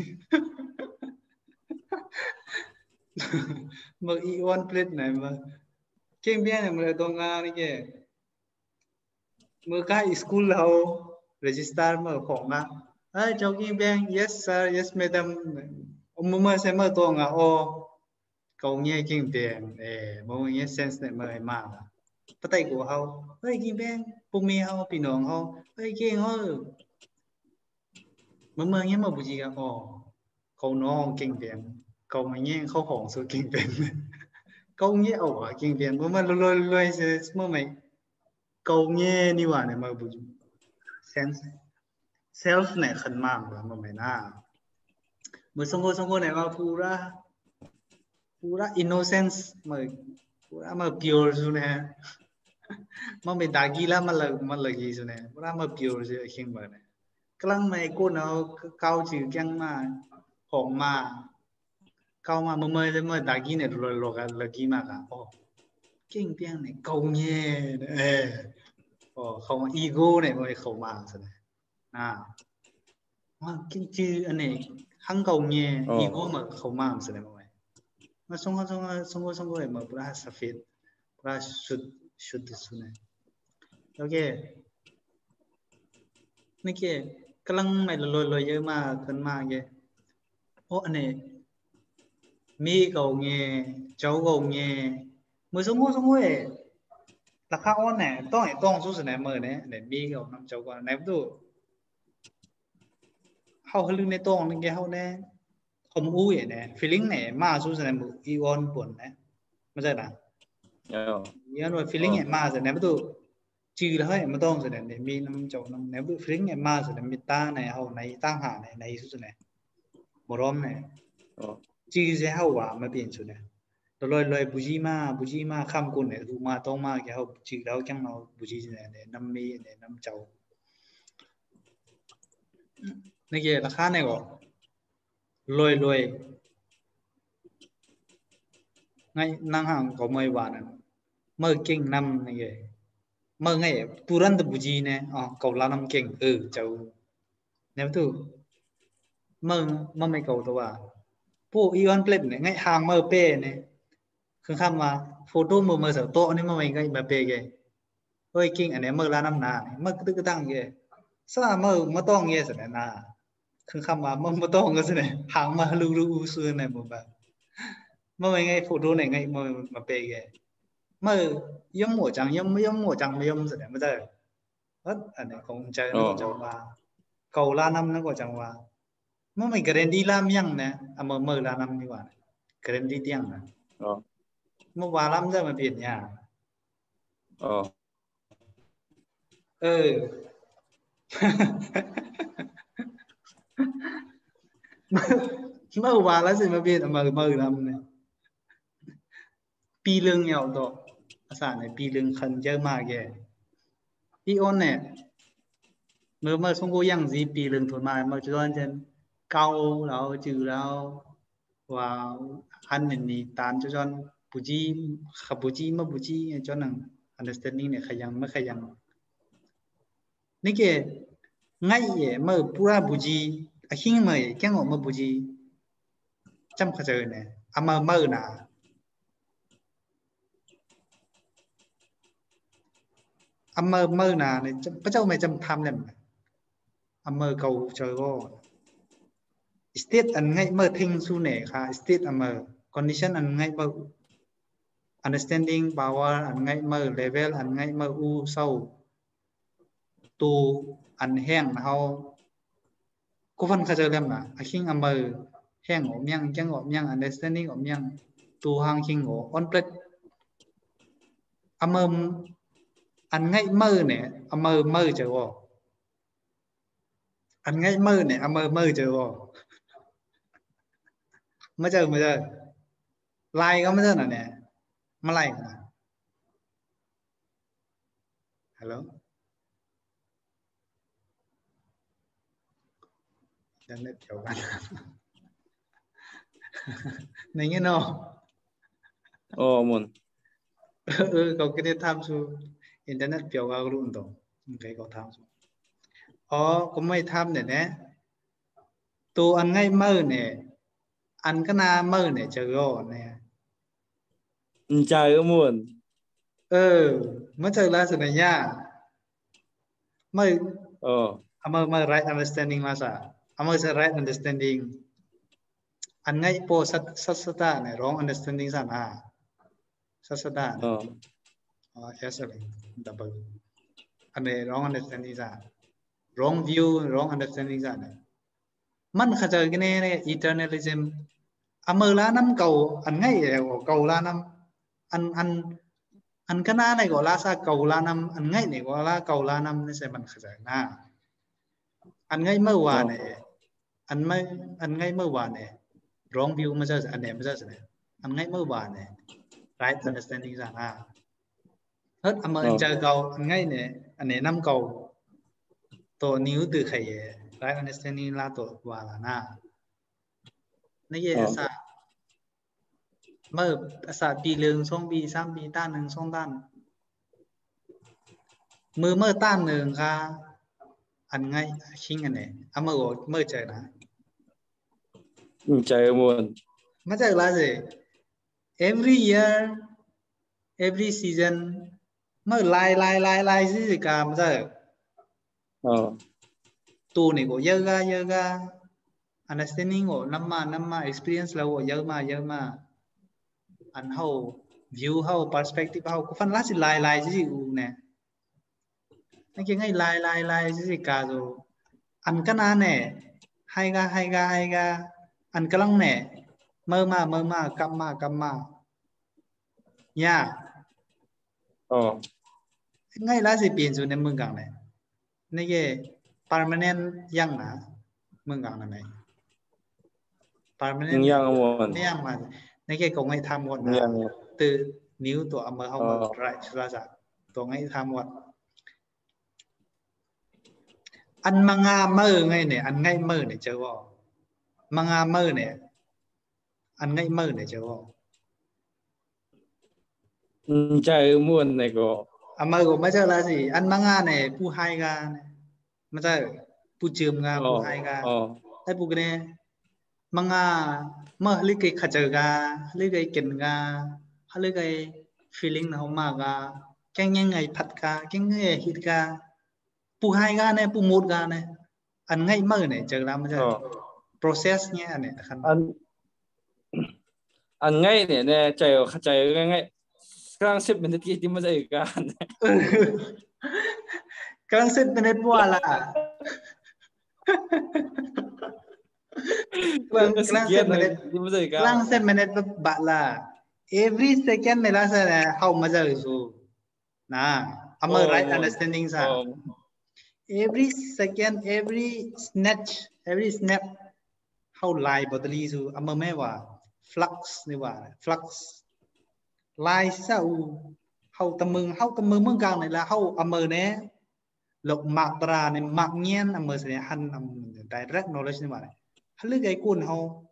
เมื่ออีวันเพลทไหนมากิ้งเปียงเนี่ยมาเลยตรงงานนี่แกเมื่อใกล้สกูลเรา register เมื่อของอ่ะจ้ากิ้งเปียง yes sir yes madam เมื่อเสมื่อตรงอ่ะโอ้เขาเงี้ยกิ้งเปียงเมื่อเงี้ย sense เนี่ยเมื่อมากปะไตกูเขากิ้งเปียงปุ่มมีเขาพี่น้องเขาเก่งเขาเมื่อเงี้ยเมื่อบุจีกันโอ้เขาน้องกิ้งเปียงเขาไม่เงี้ยเขาของสู้กิ้งเปียงเขาเงี้ยเอาอ่ะกิ้งเปียงเมื่อรวยเมื่อไม่เขาเงี้ยนี่ว่าเนี่ยเมื่อบุจีsense self เนี่ยขันมากเลยมันไม่น่าเมื่อสงฆ์เนี่ยว่าpura innocence มัน pura มัน pure สุดเนี่ยมันไม่ดากีละมันเลยสุดเนี่ย pura มัน pure สุดเข่งแบบเนี่ยกลางไม่กูเนาะก้าวจืดยังมาของมาก้าวมาเมื่อดากีเนี่ยโลกันเลยกีมากอ่ะโอ้เก่งเพียงเนี่ยเกาเนี่ยโอ้เขาอีโก้เนี่ยมันเขามาสุดเนี่ยว่ากินจืดอันนี้หังเกาเนี่ยอีโก้มันเขามาสุดเนี่ยมาสงฆ์เลยมาปราศฟิตปราชุดสุดเนี่ยโอเคนี่แกกำลังไม่ลอยเยอะมากขึ้นมากแกโอ้อันนี้มีเกาเนี่ยเจ้าเกาเนี่ยมือสงฆ์ราคาอ่อนเนี่ยต้องสู้สุดเนี่ยมือเนี่ยมีเกาน้ำเจ้าก่อนไหนดูเขาลึกในต้องนี่แกเขาเนี่ยผมอู้อย่างเนี่ย feeling เนี่ยมาสู้สนามอีออนปนเนี่ยไม่ใช่นะอีออนว่า feeling เนี่ยมาสนามตัวจืดแล้วให้มาต้องสนามเนี่ยมีน้ำเจ้าน้ำเนี่ย feeling เนี่ยมาสนามมีตาเนี่ยเขาในตั้งหาเนี่ยในสู้สนามบรมเนี่ยจืดเสียเขาว่าไม่เปลี่ยนสุดเนี่ยลอยบุจีมาข้ามกุนเนี่ยดูมาต้องมาแกเขาจืดแล้วจังเราบุจีเนี่ยน้ำมีเนี่ยน้ำเจ้านี่แกราคาเนี่ยก็ลอยไงนั่งห่างก็ไม่หวานเมื่อเก่งนำนี่ไงเมื่อไงตุรันตบุจีเนี่ยเขาลานำเก่งเจ้าเนี่ยตัวเมื่อไม่เก่าตัวพวกอีวันเพลทเนี่ยไงห่างเมื่อเป้เนี่ยคือข้ามมาโฟโต้เมื่อโต๊ะนี่เมื่อไม่ไงมาเป้ไงเฮ้ยเก่งอันนี้เมื่อลานำนาเมื่อตึกตั้งไง sao mà to nghe rồi nè không khăm mà to nghe rồi này hàng mà lu lu xưa này một bà mà ngay photo này ngay mà bề cái mà yếm mỏ chẳng yếm mỏ chẳng yếm rồi này mà giờ hết anh này không chơi nó còn chẳng qua cầu la năm nó còn chẳng qua mà mình cái đi làm nhang nè mà la năm như vậy cái đi tiếng nè mà vào làm giờ mà biển nhà mà vào là gì mà biển mà làm này pi lương nhau đó sản này pi lương khẩn chơi mà kìa đi ôn này mà không có yang gì pi lương thôi mà cho anh chân cao đâu trừ đâu và anh này tán cho anh buji mà buji cho năng understanding này khai yang này cái ngay vậy mà pura buji hình mà cái ngõ mà buji chăm khai chơi này mà nà mơ nà này bắt đầu mày chăm tham lên mơ cầu trời go state anh ngay mơ thinh su nè kha state mơ condition anh ngay mơ understanding power anh ngay mơ level anh ngay mơ u sâu tu anh hẹn hao có phần khai chơi lên mà khi mơ hẹn ổn nhang chẳng ổn nhang understanding ổn nhang tu hàng khi ngộ on plek mơ anh ngay mơ nè mơ trời go anh ngay mơ nè mơ trời go mà giờ like có mấy giờ nè mà like nè hello internet kiểu bạn này nghe nó muốn có cái tham su internet kiểu vào luôn đó cái có tham su có mấy tham này nè tôi anh ngay mơ nè anh cái na mơ nè chờ go nè trời muốn mà chờ là sự này nha mơ mơ right understanding masa mơ sẽ right understanding anh ngay po sát này wrong understanding sana sát yes double anh này wrong understanding sa wrong view wrong understanding sa này man khai chơi cái này eternalism mơ lá năm cầu anh ngay cầu lá năm anh cái này gọi là sao cầu la năm anh ngay này gọi là cầu la năm nên sẽ mình khai giải na anh ngay mơ hòa này anh ngay mơ hòa này wrong view mà giờ anh này anh ngay mơ hòa này right understanding ra na hết anh mơ chơi cầu anh ngay này anh này năm cầu tổ níu từ khởi right understanding là tổ hòa là na này vậy sao mơ sao pi lương xong pi sam pi tan lương xong tan mơ tan lương ra anh ngay khi anh này mơ trời nè trời muốn mà trời là gì every year every season mơ lai gì cả mà giờ tu này của yoga understanding của năm mà experience là của yoga anh hậu view hậu perspective hậu có phần lá gì lai gì nè anh kia ngay lai gì cả rồi anh cái na nè hay ga anh cái lăng nè mơ mà cầm mà nha ngay lá gì biển rồi nên mừng càng này này cái permanent yang na mừng càng này permanent yang mà này cái cũng ngay tham một từ nếu tụi mà không ra ra tụi ngay tham một anh manga mơ ngay này anh ngay mơ này chơi vô manga mơ này anh ngay mơ này chơi vô trời muốn này có mơ của mấy chơi là gì anh manga này pu hai ga này mà chơi pu chìm ga pu hai ga đây pu cái này manga mơ lấy cái khát chơi ga lấy cái kiện ga lấy cái feeling nào mà ga cái ngày ngày phát ga cái ngày hit ga ปูhai ga nàyปูmột ga này ăn ngay mơ này chờ làm chứ process nghe này khăn ăn ngay này chạy ngay Sekarang 10 minit kita masa ikan. Sekarang 10 minit wala. Sekarang 10 minit bala. Every second mela sa how maza isu. Na, am I right understanding sa? Every second, every snatch, every snap how lie bodily isu am I mewa flux ni wa flux. Lai sao hậu tầm mừng càng này là hậu âm này lộc mạc tra này mạc nhiên âm sẽ hành direct knowledge như vậy hắn lấy cái cuốn hậu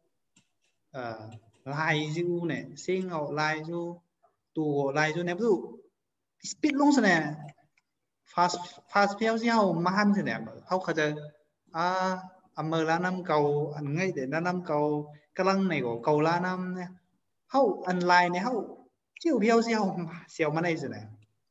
lai du này sinh hậu lai du tu lai du này ví dụ speed long này fast phiêu gì hậu mà hắn thế này hậu khai giờ âm là năm cầu anh ngay để năm cầu cái lăng này của cầu la năm này hậu anh lai này hậu chiều phiêu xèo mà này rồi này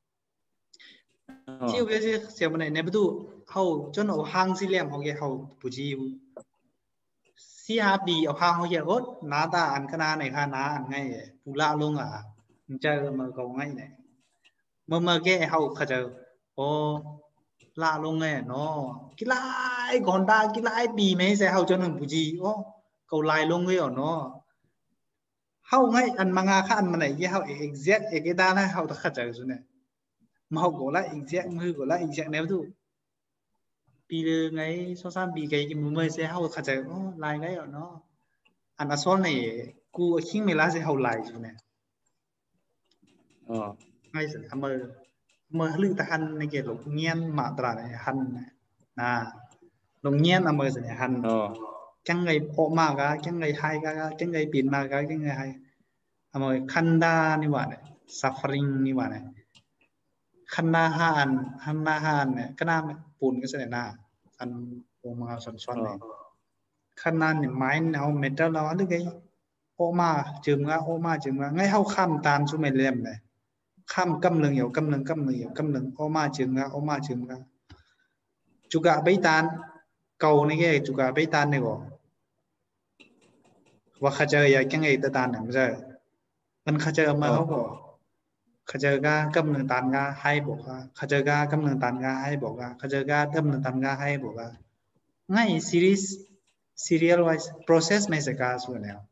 chiều phiêu xèo mà này nếu bữa hậu cho nó hàng xí lem họ cái hậu bù chiu xí hạp đi ở hàng họ cái ốt ná ta ăn cái ná này khan ná ăn ngay bù la luôn à chơi mà cầu ngay này mà cái hậu khai giờ ô la luôn nghe nó cái lại còn ta cái lại bì mấy xe hậu cho nó bù chi ô cầu lại luôn nghe ở nó hậu ngay ăn manga khác ăn mà này cái hậu exact cái đa này hậu ta khát trời rồi này mà hậu có lại exact mưa có lại exact nếu tu bị ngay so sánh bị cái mưa sẽ hậu khát trời lại cái ở nó ăn ở số này cu ở khinh mình lá sẽ hậu lại rồi này ngay sự mơ lư ta hành này cái lục nhiên mà ta này hành nè lục nhiên là mơ sự này hành chẳng ngày bỏ mà cả chẳng ngày hai cả chẳng ngày biển mà cả chẳng ngày hai rồi khanda như vậy này suffering như vậy này khanda han này cái nam bùn cái này na anh ông mà sản xuất này khanda này máy nào metal nào được cái ô ma chừng ra ngay hao kham tan số mày lem này kham câm lưng nhiều câm lưng ô ma chừng ra juga bấy tan cầu này cái juga bấy tan này gọi và khai chơi vậy cái ngày ta tan này bây giờมันkhai chơi màเขาบอกkhai chơi ga câm lưng tan ga hayบอกga khai chơi ga câm lưng tan ga hayบอกga khai chơi ga câm lưng tan ga hayบอกga ngay serial wise process mấy cái cái số này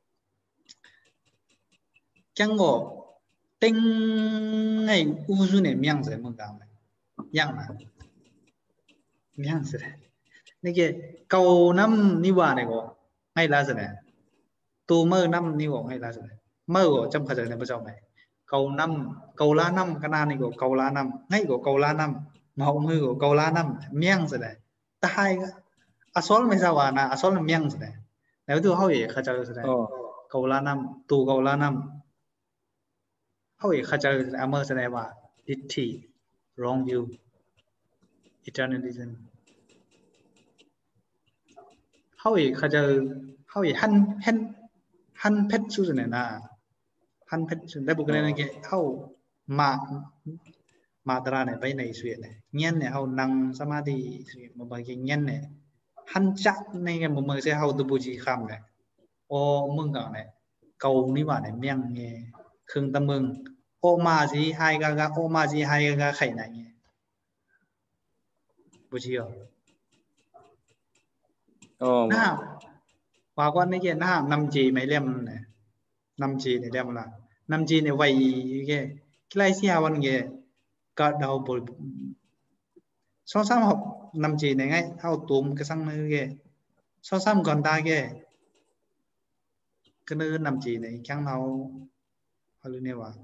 chẳng có tinh ngày uzu này miang sẽ mừng cao này yang mà miang sẽ này cái cầu năm như vậy này có ngay là gì này tu mơ năm như vậy ngay là gì này mơ của trong khởi này bây giờ này cầu la năm cái này của cầu la năm ngay của cầu la năm mà hậu hư của cầu la năm miang rồi này ta hai cái asol mấy sao à asol là miang rồi này nếu tôi hỏi khởi rồi này cầu la năm tu cầu la năm hỏi khởi rồi amơ rồi này mà ditti wrong view eternalism hỏi khởi rồi hỏi han pet su rồi này na han petได้บุกเลยนะแกเฮามาตราเนี่ยไปในสุดเนี่ยเงี้ยเนี่ยเฮานั่งสมาธิมาบางทีเงี้ยเนี่ยหันจักในเงี้ยมันเสียเฮาตัวบุจีคำเนี่ยโอ้มึงก่อนเนี่ยเกานี่ว่าเนี่ยเมี่ยงเงี้ยครึ่งตะมึงโอมาสิไฮกากาโอมาสิไฮกากาไข่ไหนเงี้ยบุจีอ๋อน้าว่าก่อนนี่แกน้านำจีไม่เลี่ยมเนี่ยนำจีเนี่ยเลี่ยมละนำจีเนี่ยไว้แกใกล้เสียวันแกก็เดาบทสองสามหกนำจีเนี่ยไงเอาตุ่มกระสังนึกแกสองสามก่อนตาแกก็นึกนำจีเนี่ยแข้งเราอะไรเนี่ยว่า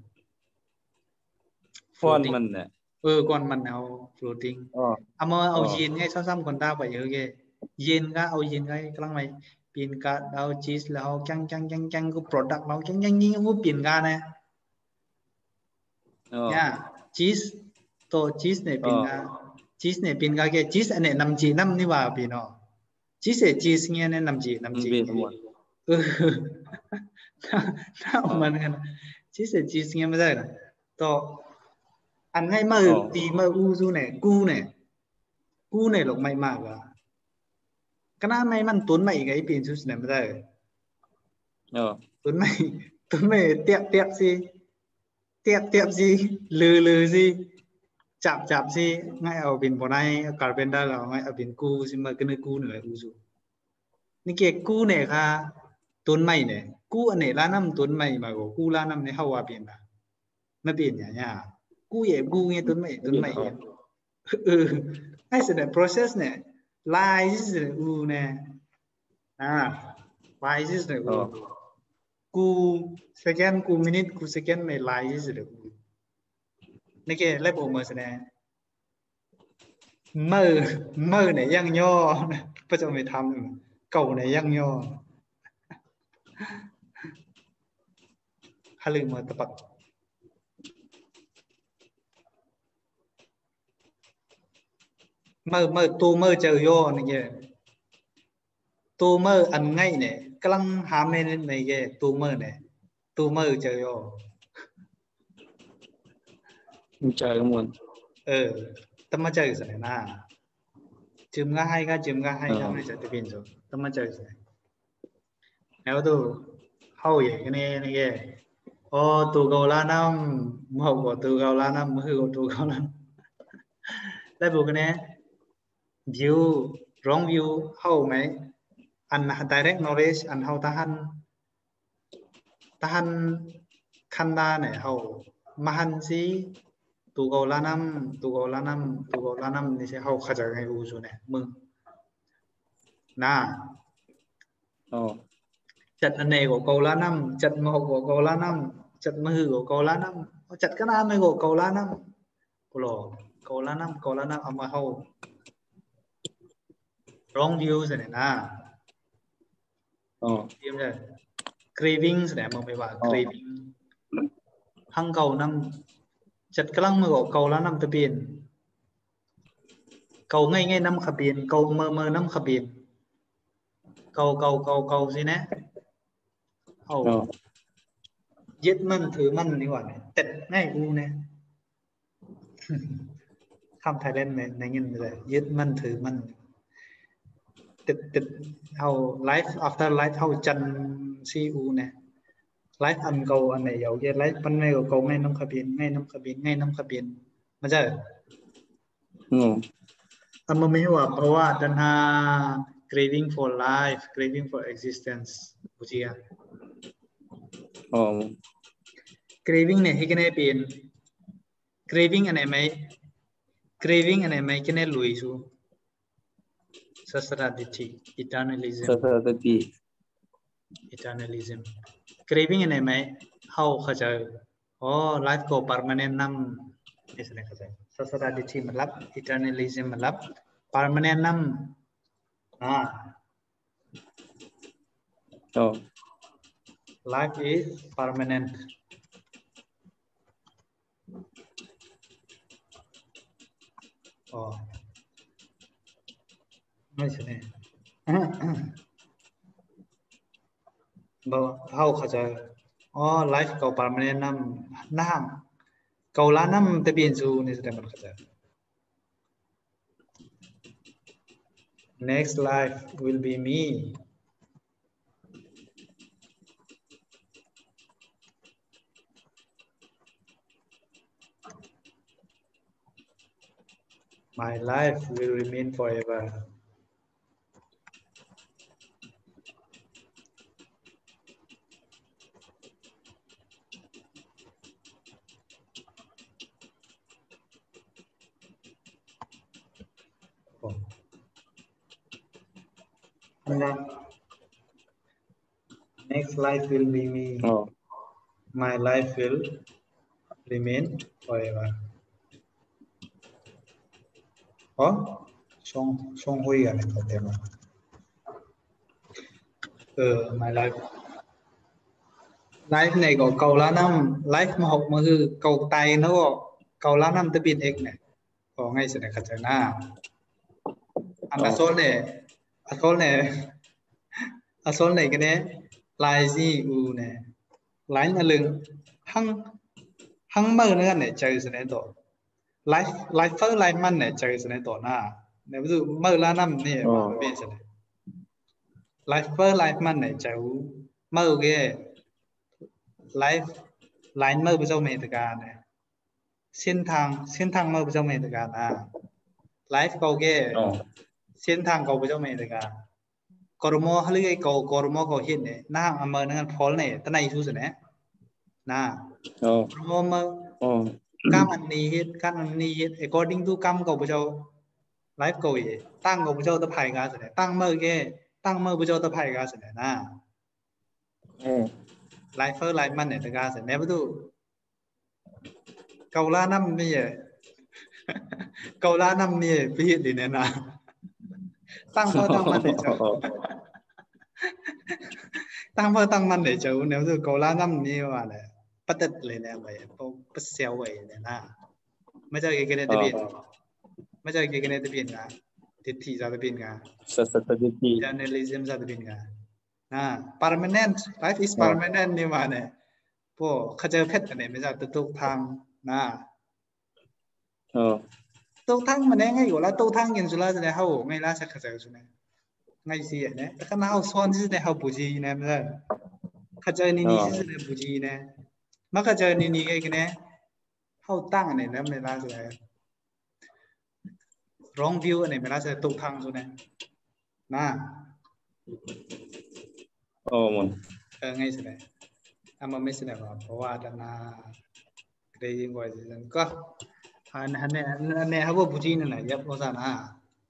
ก้อนมันเนี่ยก้อนมันเอา floating เอามาเอายีนไงสองสามก่อนตาไปเยอะแกยีนก็เอายีนไงกำลังไปเปลี่ยนการเอาชีสแล้วจังก็ product เราจังก็เปลี่ยนการนะเนี่ยชีสตัวชีสเนี่ยเปลี่ยนการแกชีสอันเนี่ยนำจีนำนี่ว่าพี่น้องชีสเนี่ยเนี่ยนำจีน่ามันกันชีสเนี่ยไม่ได้นะตัวอันให้มาตีมาอูซูเนี่ยกูเนี่ย cú này lộc mày mà cái nào mày mình tuấn mày cái pin chút này mà đây tuấn mày tiệp gì lừ gì chạp gì ngay ở bên bọn này carpenter là ngay ở bên cú gì mà cái nơi cú nữa u dùนี่เกี่ยกูเนี่ยค่ะต้นไม้เนี่ยกูอันเนี่ยล้านน้ำต้นไม้มาก็กูล้านน้ำเนี่ยเขาว่าเปลี่ยนนะไม่เปลี่ยนเนี่ยกูเย่กูเนี่ยต้นไม้เนี่ยไอ้สิ่งเนี่ย process เนี่ย line สิ่งเนี่ยอูเนี่ยline สิ่งเนี่ยกู second กู minute กู second เนี่ย line สิ่งเนี่ยอูนี่เกี่ยเล็บออกมาสิ่งเนี่ยเมื่อเนี่ยยังย่อพระเจ้าไม่ทำcầu này yang nho hai lần mà tập mơ tu mơ chờ vô này kìa tu mơ ăn ngay này cái lăng hàm lên này kìa tu mơ chờ vô chờ muốn tâm mà chờ rồi nè chìm ga hay này sẽ tự biến rồi tâm mà chơi rồi nếu tu hậu vậy cái này kìa tu cầu la năm hậu của tu cầu la năm hư của tu cầu la đây bộ cái này view wrong view hậu mấy ăn direct knowledge ăn hậu tahan khăn đa này hậu mahan gì tu cầu la năm thì sẽ hậu khá giờ ngày u rồi này mừng chặt anh này của cầu la năm chặt một của cầu la năm chặt mưa của cầu la năm chặt cái nào này của cầu la năm cầu la năm ở mà hậu wrong view rồi này tiêm rồi craving rồi này mà mày bảo craving hăng cầu năm chặt cái lăng mưa của cầu la năm từ biển cầu ngay năm khập biển cầu mơ năm khập biển cầu gì nè giết mình thứ mình đi gọi này tịt ngay u nè không thay lên này nhìn rồi giết mình thứ mình tịt hầu life after life hầu chân si u nè life ăn cầu anh này giàu cái life ban ngày cầu ngay năm khập biển mà giờ anh mới hiểuเพราะว่าตัณหา craving for life craving for existence บุษีอ่ะcraving เนี่ยให้กันให้เป็น craving อันไหนไหม craving อันไหนไหมกันให้ลุยสู้ sasraditi eternalism craving อันไหนไหมเข้าเข้าใจlife go permanent นำนี่แสดงเข้าใจ sasraditi มันรับ eternalism มันรับ permanent นำlife is permanentไม่ใช่เนี่ยเขาเข้าใจlife เก่า permanent น้ำเก่าล้านน้ำแต่เปลี่ยนสู่นี่แสดงมันเข้าใจ next life will be me my life will remain forever next life will be me my life will remain forever xong huy à này có thể mà my life này có cầu lá năm life mà học mà hư cầu tay nó có cầu lá năm tới biến x này có ngay sẽ này khởi na anh asol này cái này lại gì u này lại là lưng hăng mơ nữa này chơi sẽ này tổ life first life man này chơi sẽ này tổ na เนี่ยดูเมื่อละน้ำเนี่ยมาเป็นสิไลฟ์เฟอร์ไลฟ์มันเนี่ยจะเมื่อกี้ไลฟ์ไลน์เมื่อประเจ้าเมตการเนี่ยเส้นทางเมื่อประเจ้าเมตการไลฟ์เขาแก่เส้นทางเขาประเจ้าเมตการกรมอเขาเรียกกรมอเขาเห็นเนี่ยน้าอเมริกันพอลเนี่ยตั้งในสุดเนี่ยนะกรมอการอันนี้เห็นaccording to กรรมเขาประเจ้าไลฟ์เขาเองตั้งเขาประเจ้าตะไคร่กันสิเนี่ยตั้งเมื่อกี้ตั้งเมื่อประเจ้าตะไคร่กันสิเนี่ยนะไลฟ์เฟอร์ไลฟ์มันเนี่ยตะการสิเนี่ยประตูเกาล่าน้ำนี่เกาล่าน้ำนี่พี่ดีเนี่ยนะตั้งเพื่อตั้งมันเนี่ยเจ้าตั้งเพื่อตั้งมันเนี่ยเจ้าเนี่ยประตูเกาล่าน้ำนี่ว่าเลยปัดเด็ดเลยเนี่ยไปปัดเซลไว้เนี่ยนะไม่ใช่กี่กันเนี่ยตะเบียนไม่ใช่กี่กันเนี่ยตะเบียนกันทิศที่จะตะเบียนกันสัตติ journalism จะตะเบียนกันpermanent life is permanent นี่ว่าเนี่ยพวกเขาเจอเพชรเนี่ยไม่ใช่ตุกทางนะตุกทางมันเนี่ยไงอยู่แล้วตุกทางกินสุราจะได้เขาไม่ล่าสักเขาเจอสุนัขไงสิเนี่ยแต่ขณะเขาซ้อนที่เนี่ยเขาบุจีเนี่ยไม่ใช่เขาเจอนี่ที่เนี่ยบุจีเนี่ยมาเขาเจอนี่ไงกันเนี่ยเขาตั้งเนี่ยแล้วไม่ล่าจะได้wrong view เนี่ยไม่ล่าจะตุกทางสุนัขนะมันไงสิเนี่ยมันไม่สิเนี่ยเพราะว่าด้านหน้าเรียนไว้ยังก็อันนี้เขาบอกบุจีเนี่ยยับภาษาหน้า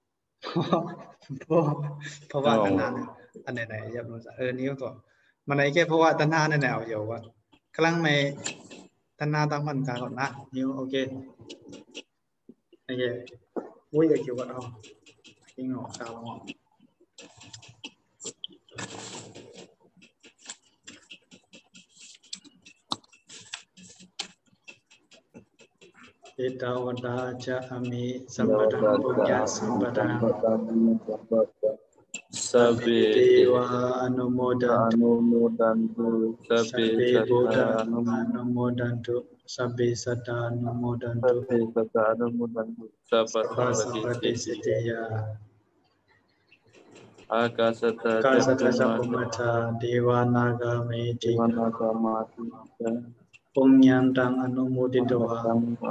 เพราะว่าด้านหน้าอันไหนยับภาษานิ้วตัวมันไหนแค่เพราะว่าด้านหน้าเนี่ยเอาอยู่ว่ากำลังไม่ด้านหน้าตั้งมันการก่อนนะนิ้วโอเควุ้ยอยากอยู่ก่อนเอาทิ้งออกกาวออกเตวดาจะมิสัมปทังปุญญาสัมปทังสัพเพเทวาอนุโมดันตุสัพเพบุตตาอนุโมดันตุสัพเพสัตตาอนุโมดันตุสัพพะสัพพติสิทธิยาอากาสัตตะสัพพมัทธาเทวานาคามิติปุญญังตังอนุโมดิตวา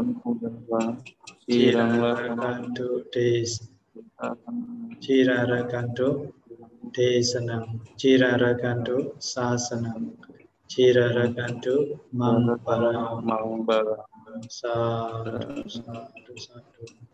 จิรารากันตุเทสนังจิรารากันตุศาสนังจิรารากันตุมังปะระสาธุ